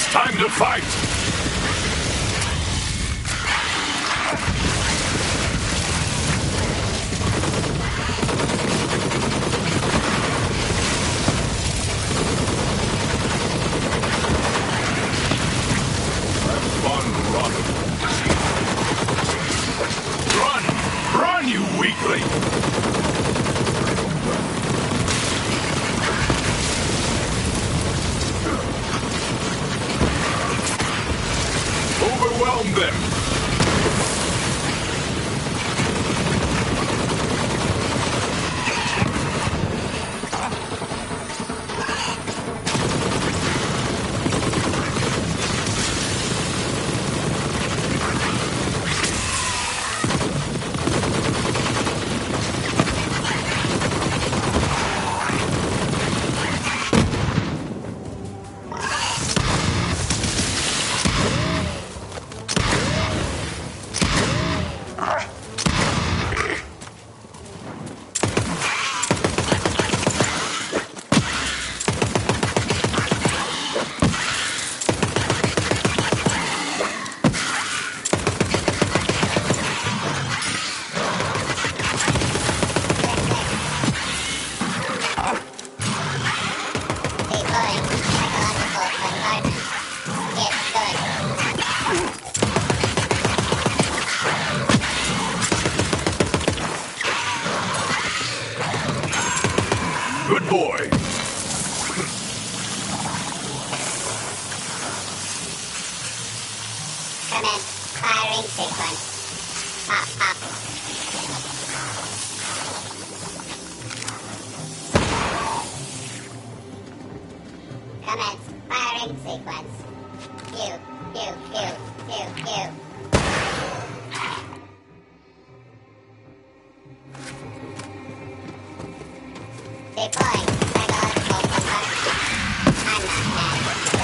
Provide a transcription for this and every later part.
It's time to fight! Run, you weakling! Overwhelm them! Good boy. Commence firing sequence. Pop, pop. Commence firing sequence. Pew, pew, pew, pew, pew. Deploying psychological compartment. I'm not mad.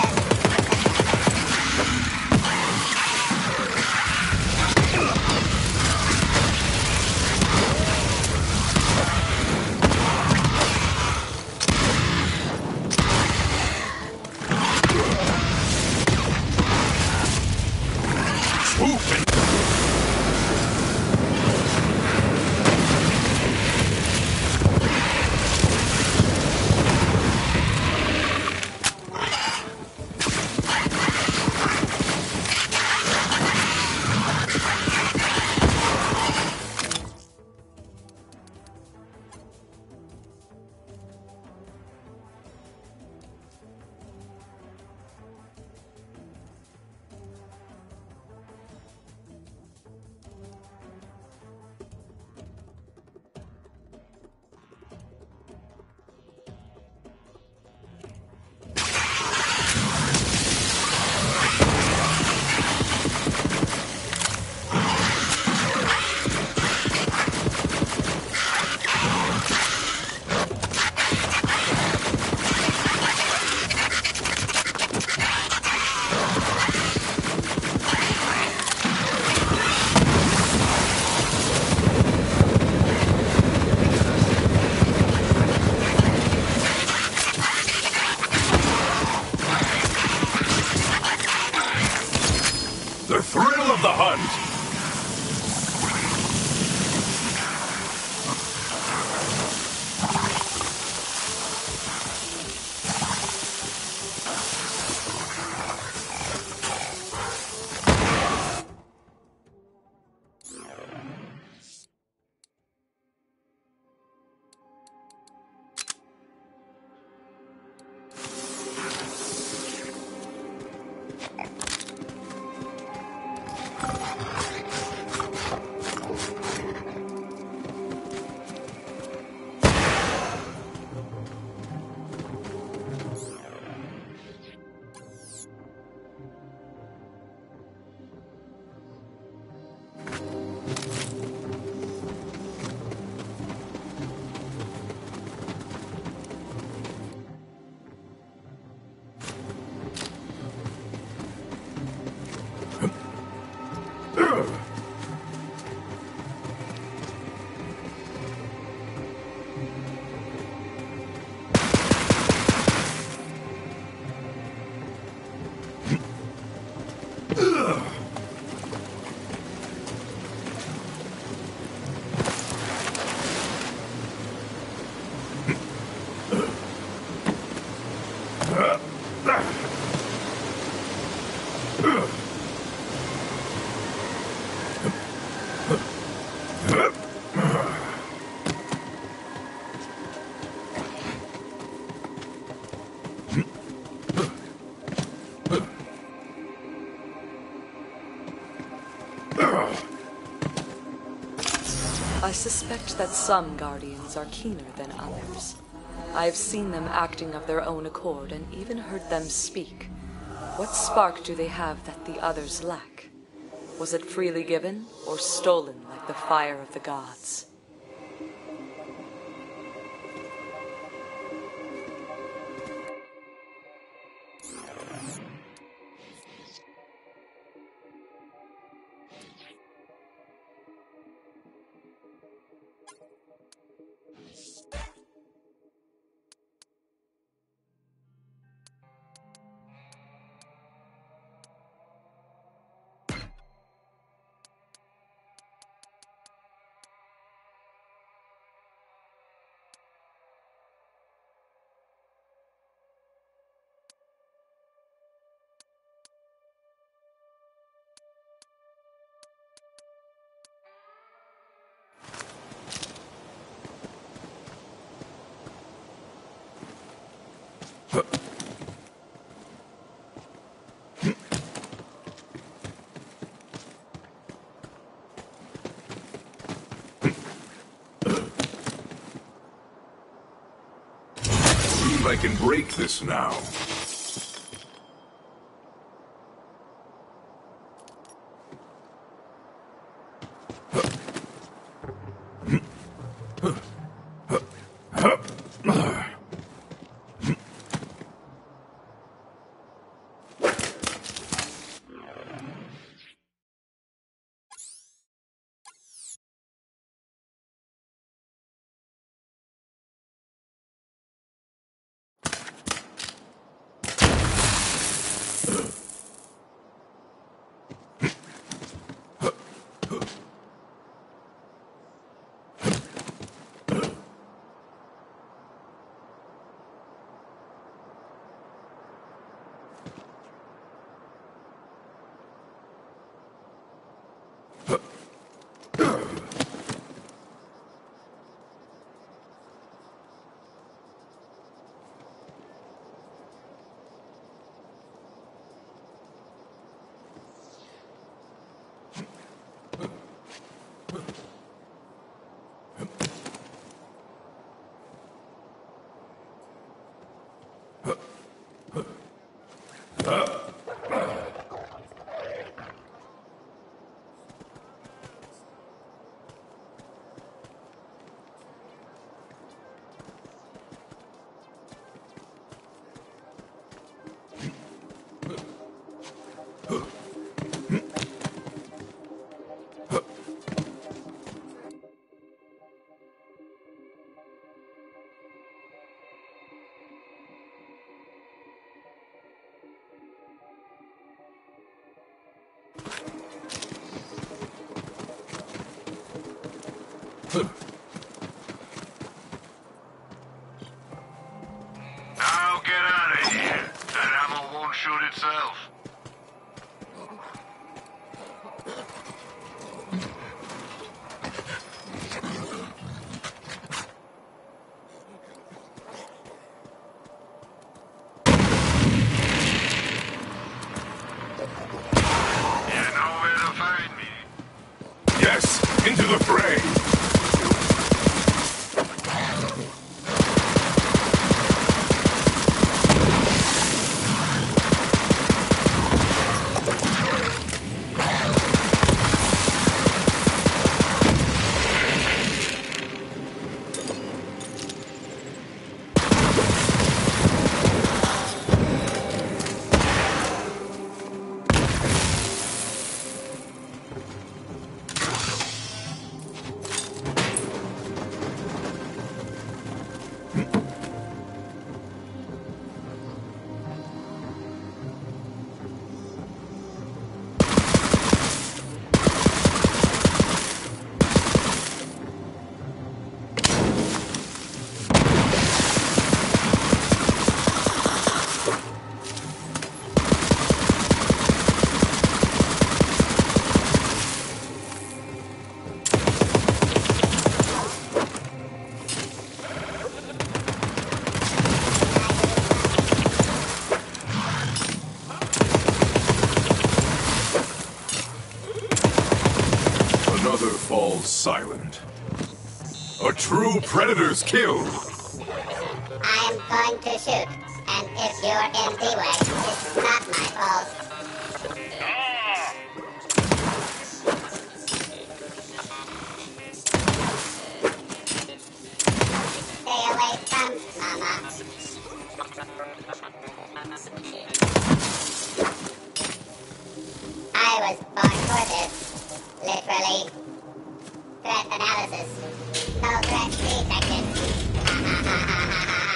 The thrill of the hunt! I suspect that some Guardians are keener than others. I've seen them acting of their own accord and even heard them speak. What spark do they have that the others lack? Was it freely given or stolen like the fire of the gods? I can break this now. Now get out of here. That ammo won't shoot itself. You know where to find me. Yes, into the fray. silent. A true predator's kill. I'm going to shoot, and if you're in the way, it's not my fault. Stay away from Mama. I was born for this. Literally. Threat analysis. No threat detected. Ha ha ha ha ha ha.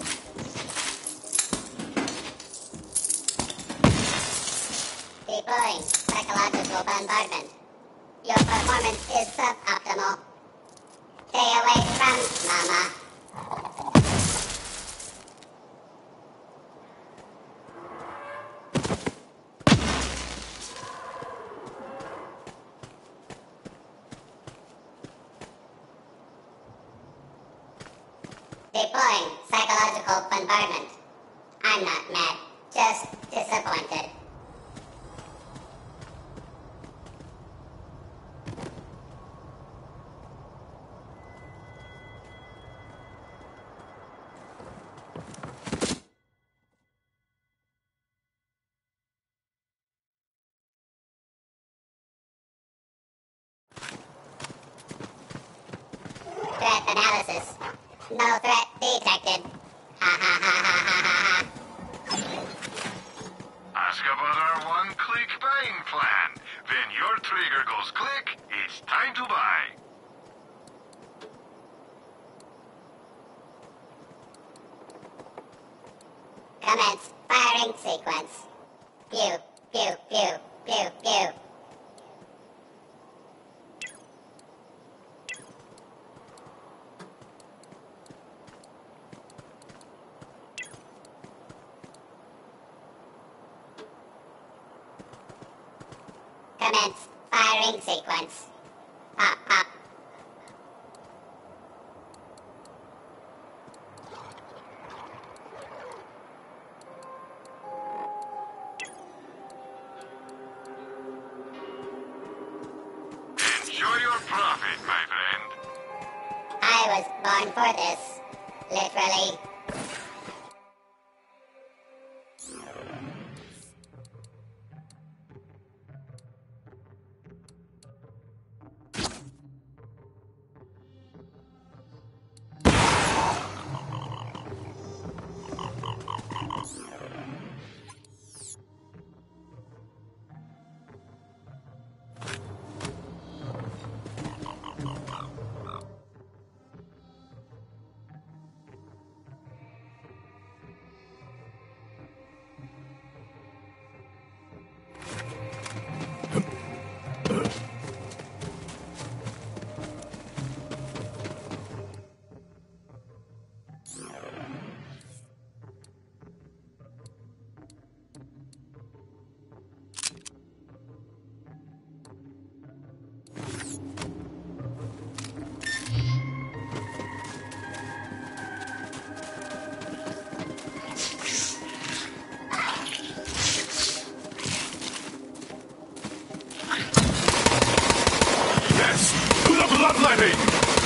Deploying psychological bombardment. Your performance is suboptimal. Stay away from Mama. Deploying psychological bombardment. I'm not mad, just disappointed. Threat analysis. No threat detected. Ha ha ha ha ha ha ha. Ask about our one-click buying plan. When your trigger goes click, it's time to buy. Commence firing sequence. Pew, pew, pew, pew, pew. Commence firing sequence. Pop, pop. Enjoy your profit, my friend. I was born for this. Literally. Yes! To the bloodletting!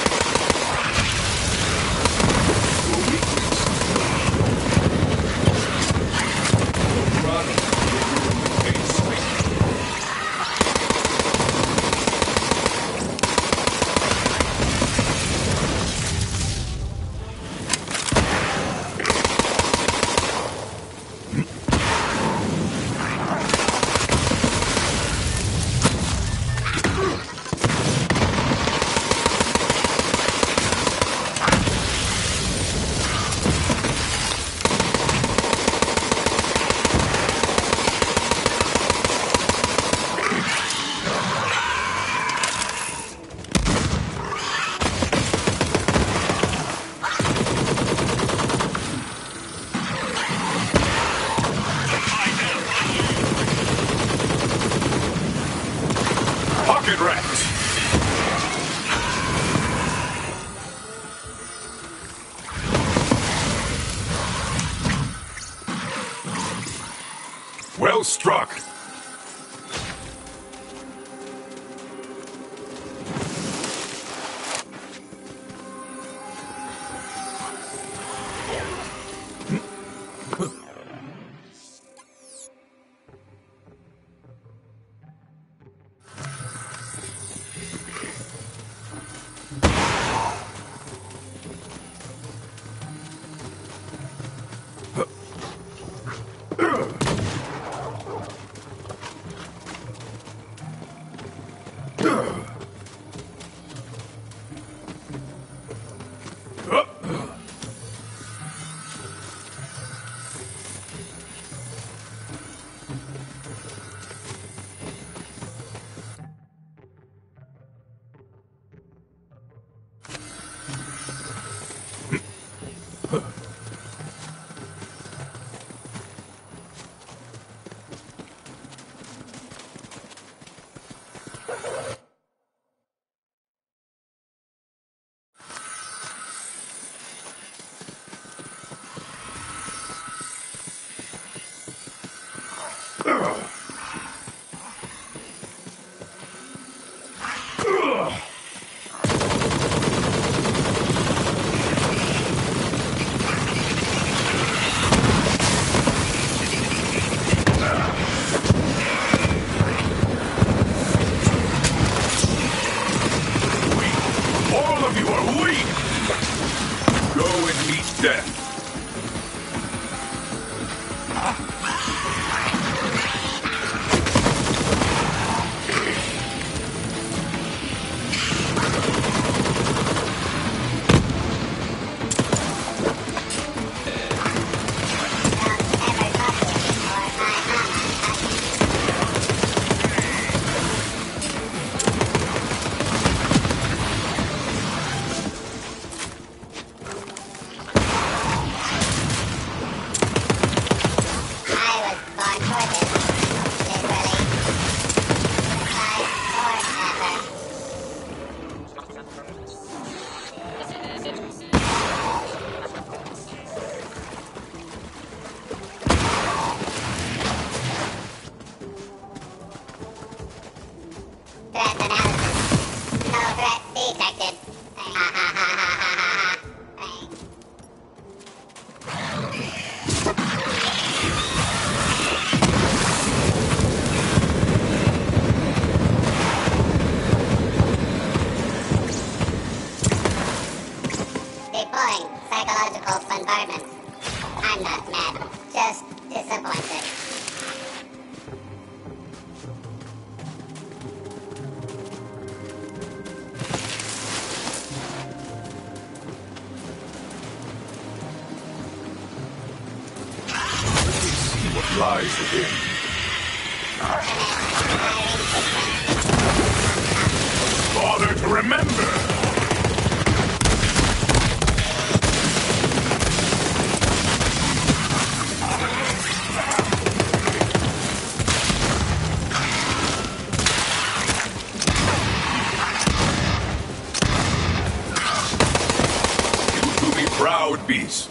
Pocket wrecked! Well struck! disappointed. What lies within? Bother to remember! You be proud beast.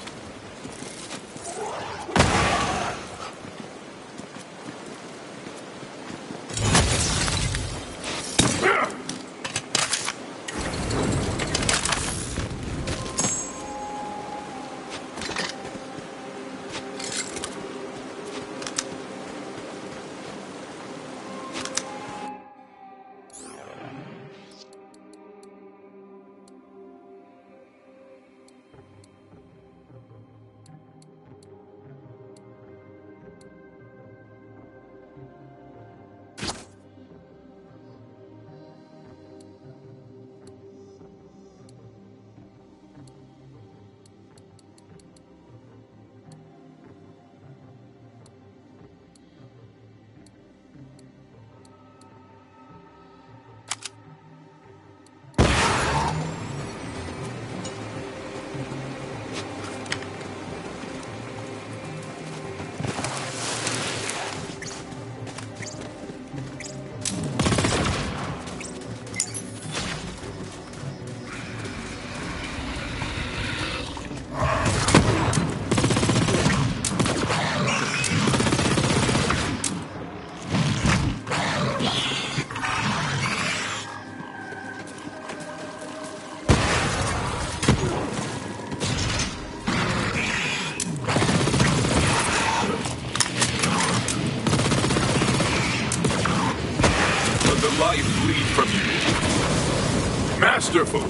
Life bleed from you. Masterful.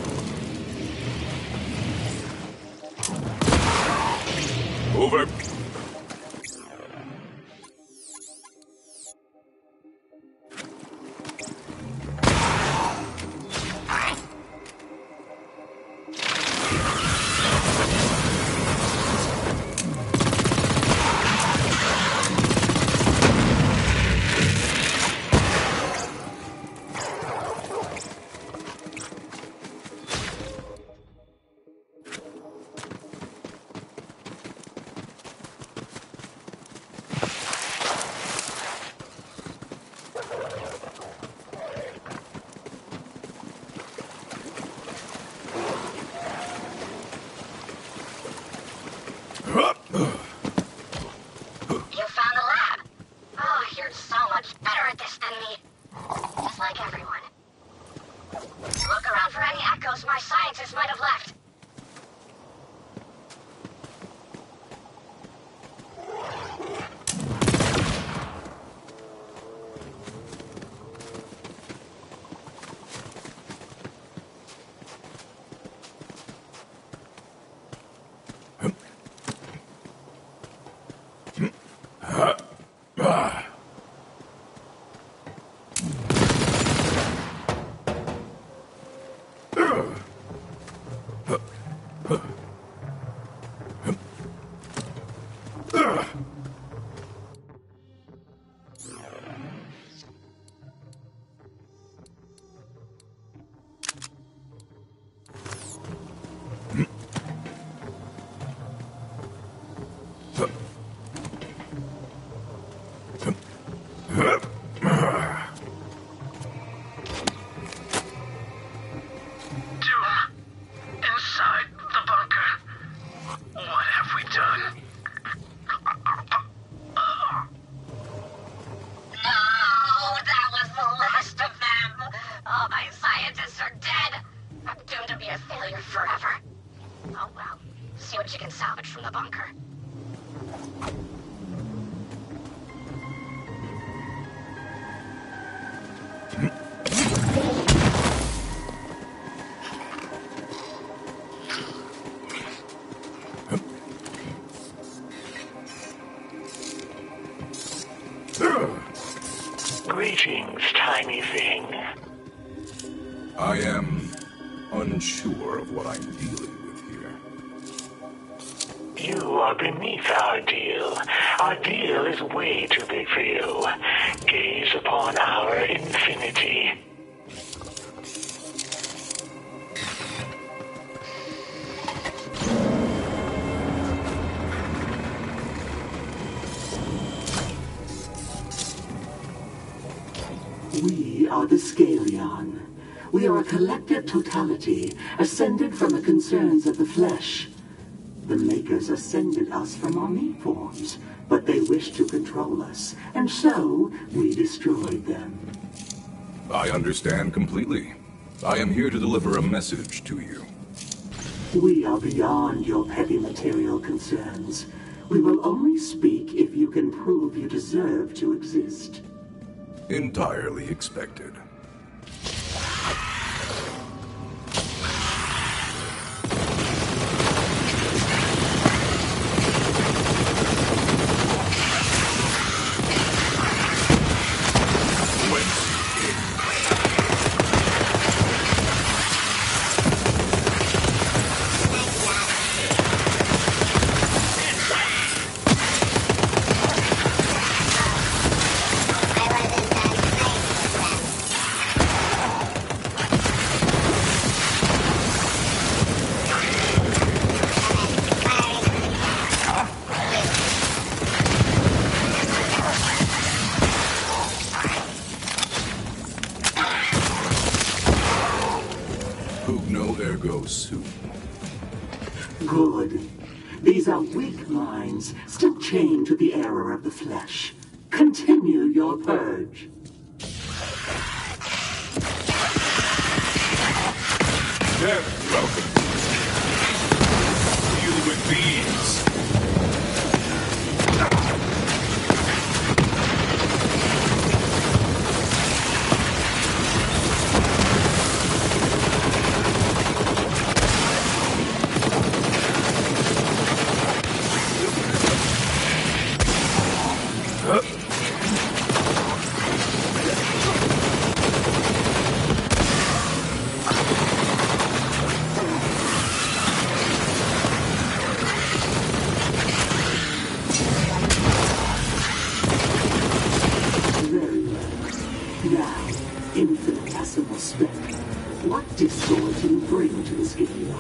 Over. Greetings, tiny thing. I am unsure of what I'm dealing with here. You are beneath our deal. Our deal is way too big for you. Gaze upon our infinity. We are the Scalion. We are a collective totality, ascended from the concerns of the flesh. The Makers ascended us from our meat forms, but they wished to control us, and so we destroyed them. I understand completely. I am here to deliver a message to you. We are beyond your petty material concerns. We will only speak if you can prove you deserve to exist. Entirely expected. Good. These are weak minds, still chained to the error of the flesh. Continue your purge. Welcome. Deal with these. Infinitesimal speck. What discord do you bring to this game?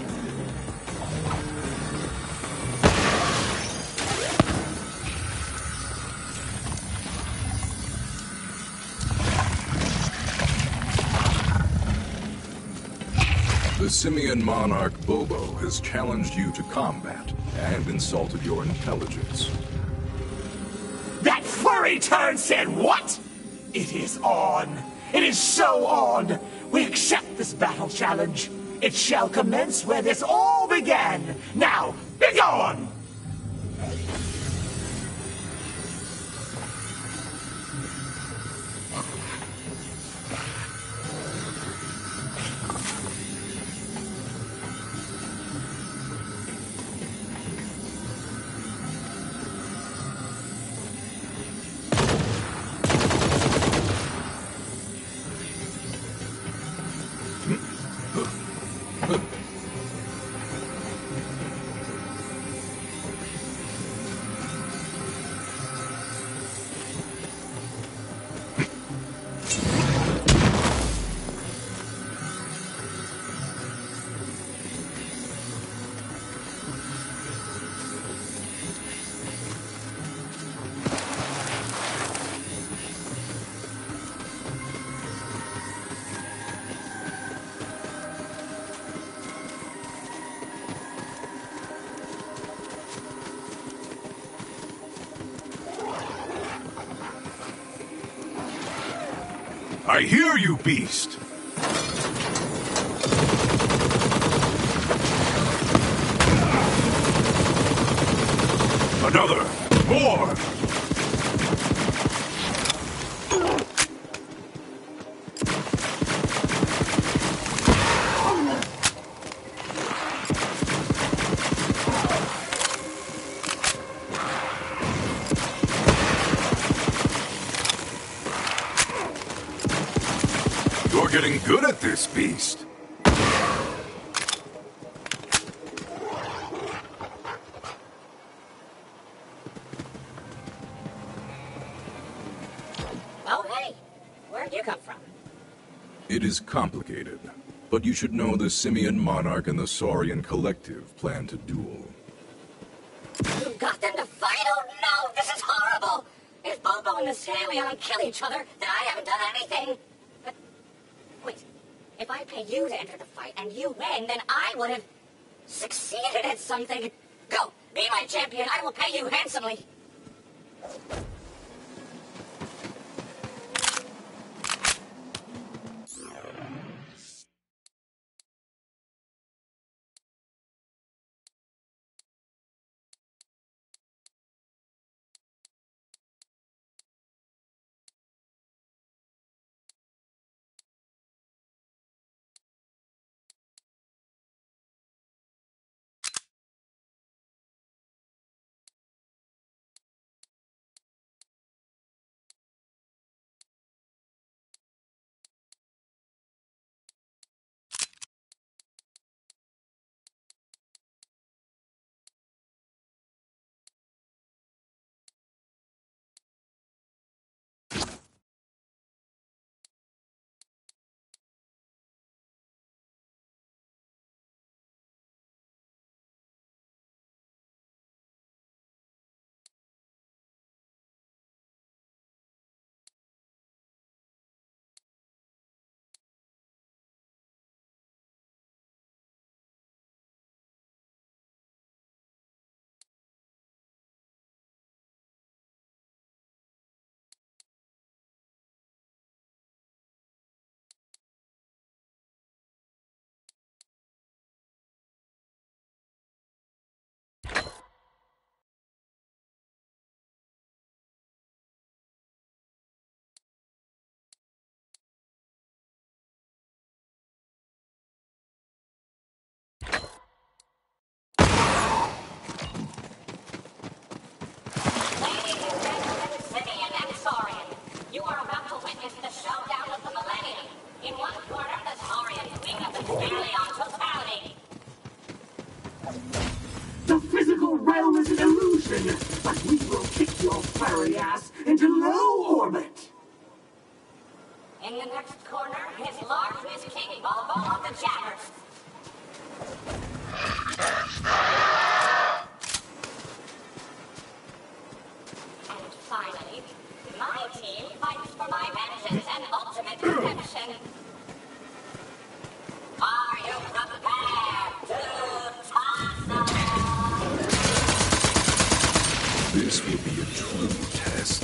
The Simian monarch Bobo has challenged you to combat and insulted your intelligence. That furry turd said what? It is on. It is so on. We accept this battle challenge. It shall commence where this all began. Now, be gone! I hear you, beast! Another! More! getting good at this, beast. Oh, hey! Where'd you come from? It is complicated, but you should know the Simian Monarch and the Saurian Collective plan to duel. You got them to fight? Oh no, this is horrible! If Bobo and the Stallion kill each other, then I haven't done anything. But, wait, if I pay you to enter the fight and you win, then I would have succeeded at something. Go, be my champion, I will pay you handsomely. Ladies and gentlemen, Simeon and Saurian, you are about to witness the showdown of the millennium. In one corner, the Saurians beat up the Stallion totality. The physical realm is an illusion, but we will kick your furry ass into low orbit. In the next corner, his large King Bobo of the Jammers. And finally, my team fights for my vengeance and ultimate redemption. Are you prepared to toss? This will be a true test.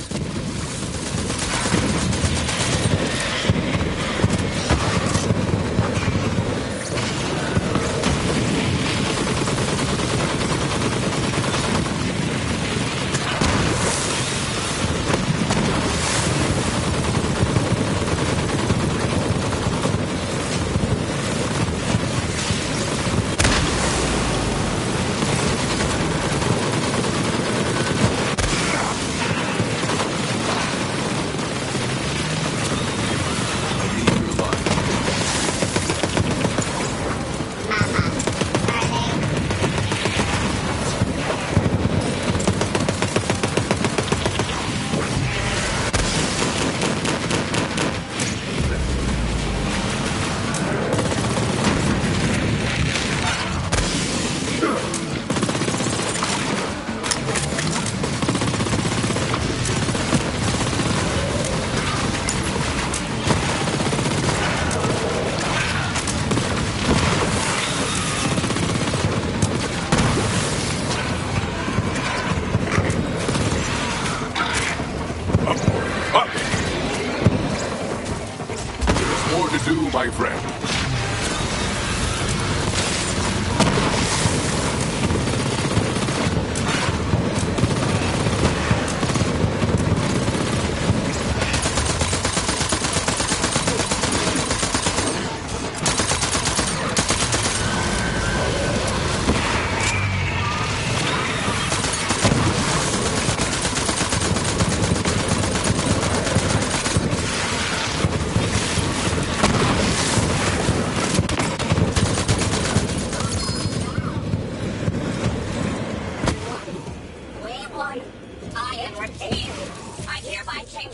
My friend.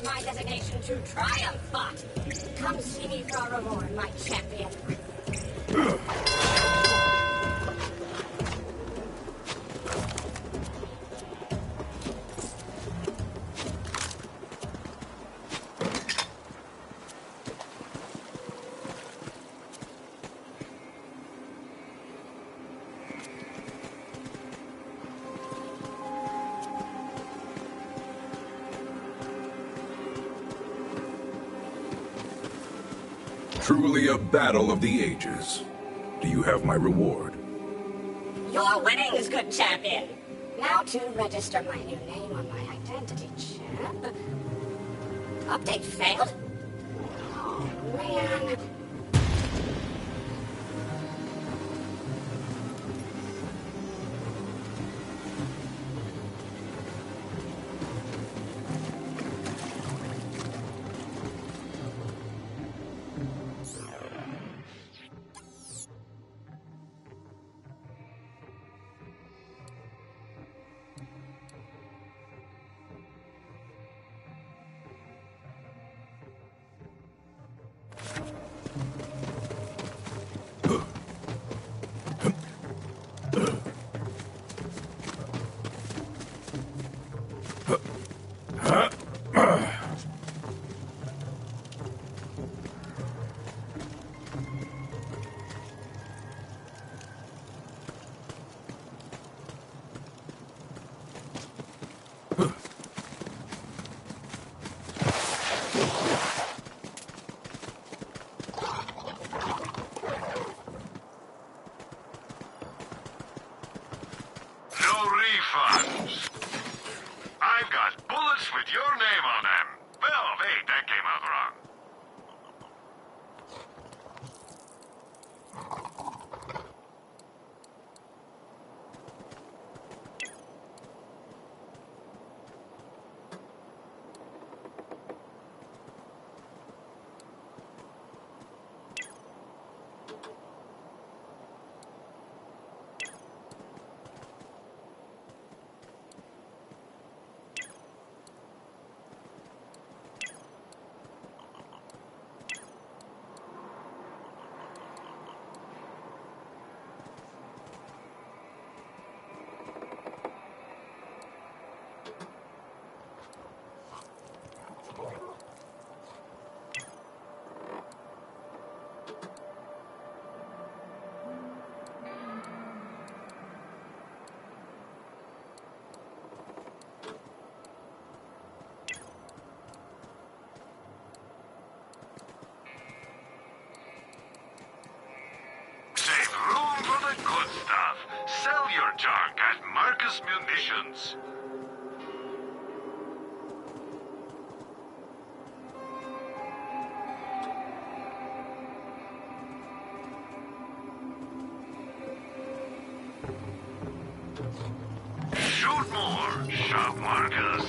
my designation to triumph fought. Come see me for a reward, my champion. Truly a battle of the ages. Do you have my reward? Your winnings, good champion. Now to register my new name on my identity chip. Update failed? Oh, man. I've got bullets with your name on them. Well, wait, that came out wrong. Save room for the good stuff. Sell your junk at Marcus Munitions. Shoot more, shop Marcus.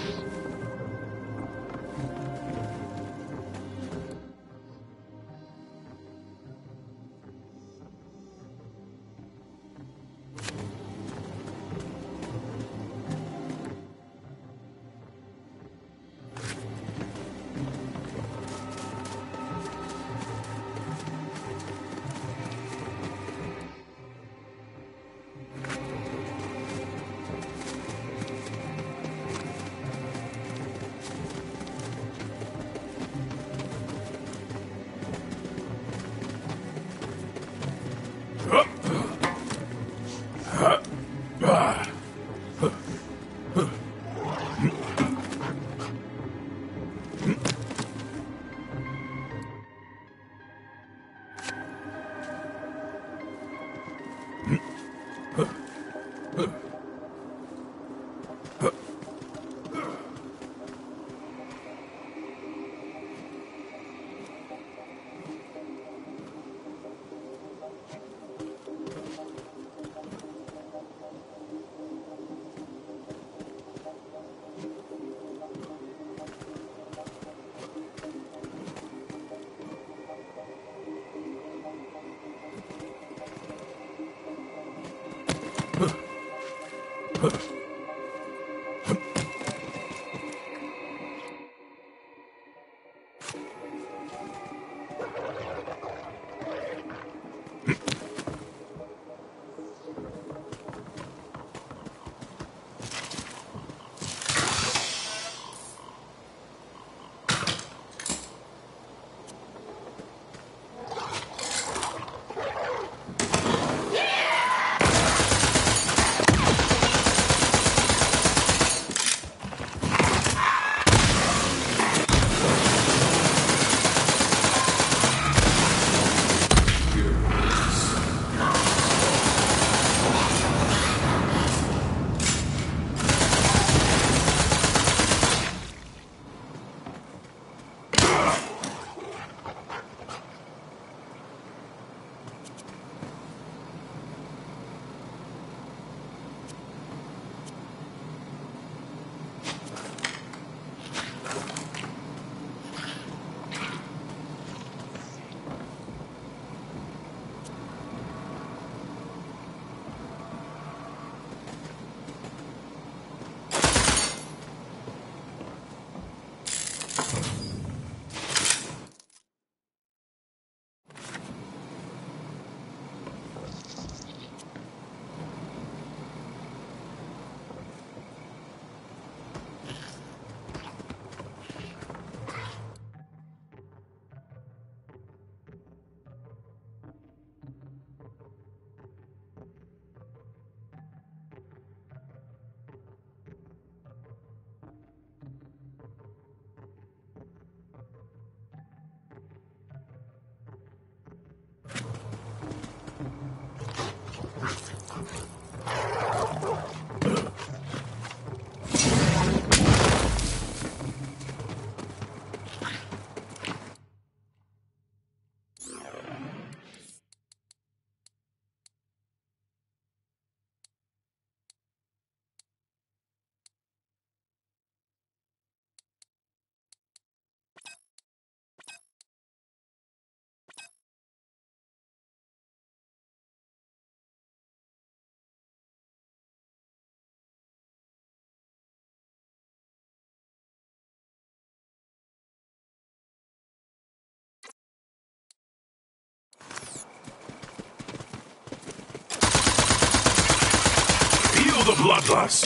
bloodlust.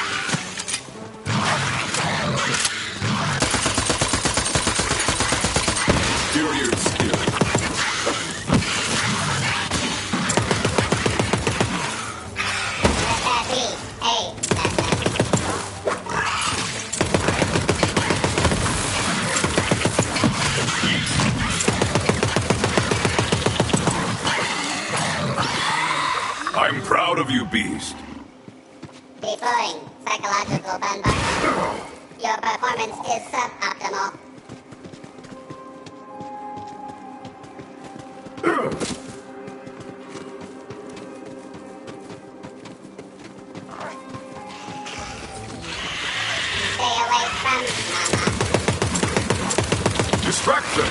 Superior skill. I'm proud of you, Beast. Deploying psychological bombardment. Your performance is suboptimal. Stay away from Mama. Distraction.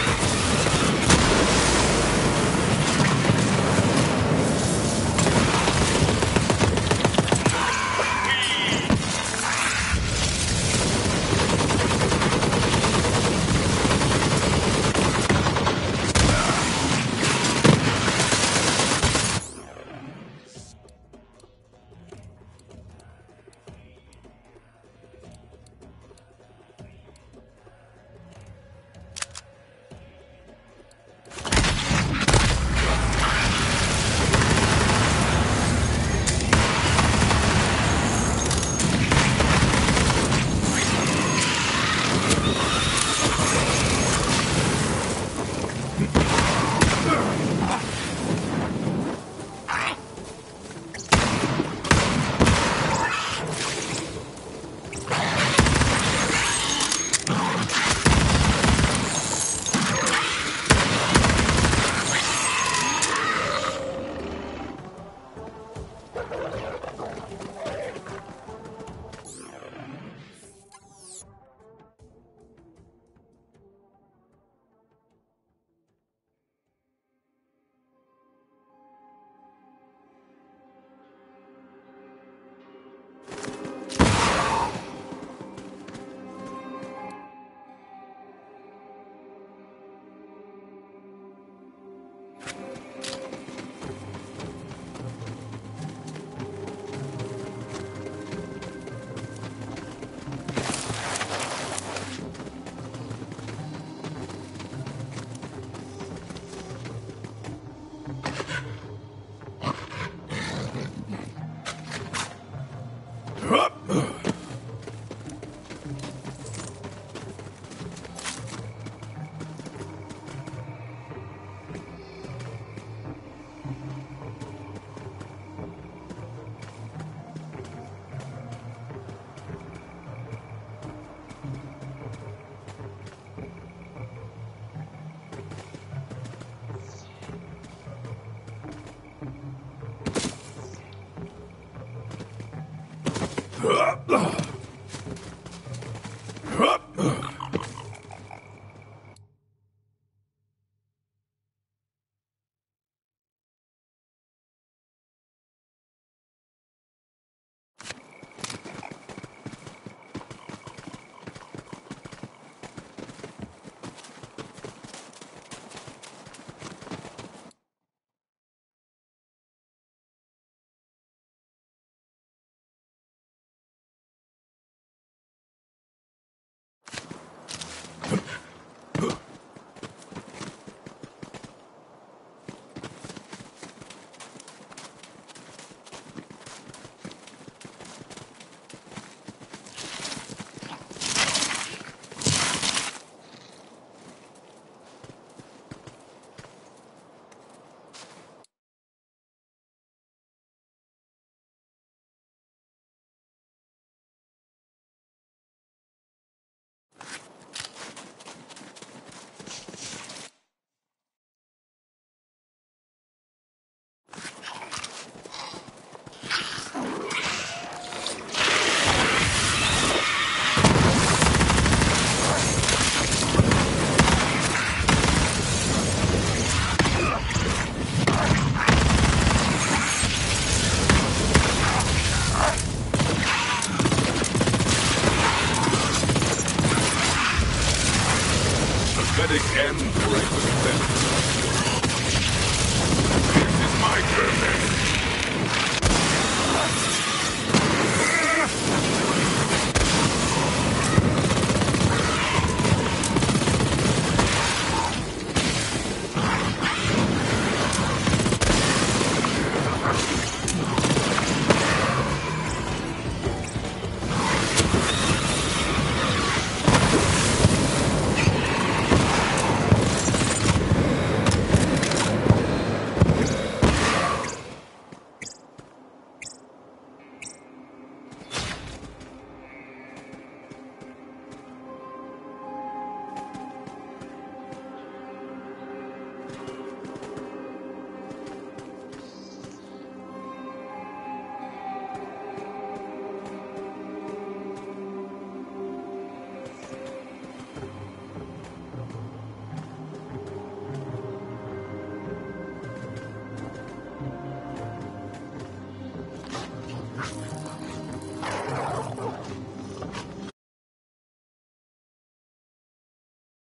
Pathetic end for a pathetic. This is my turn then.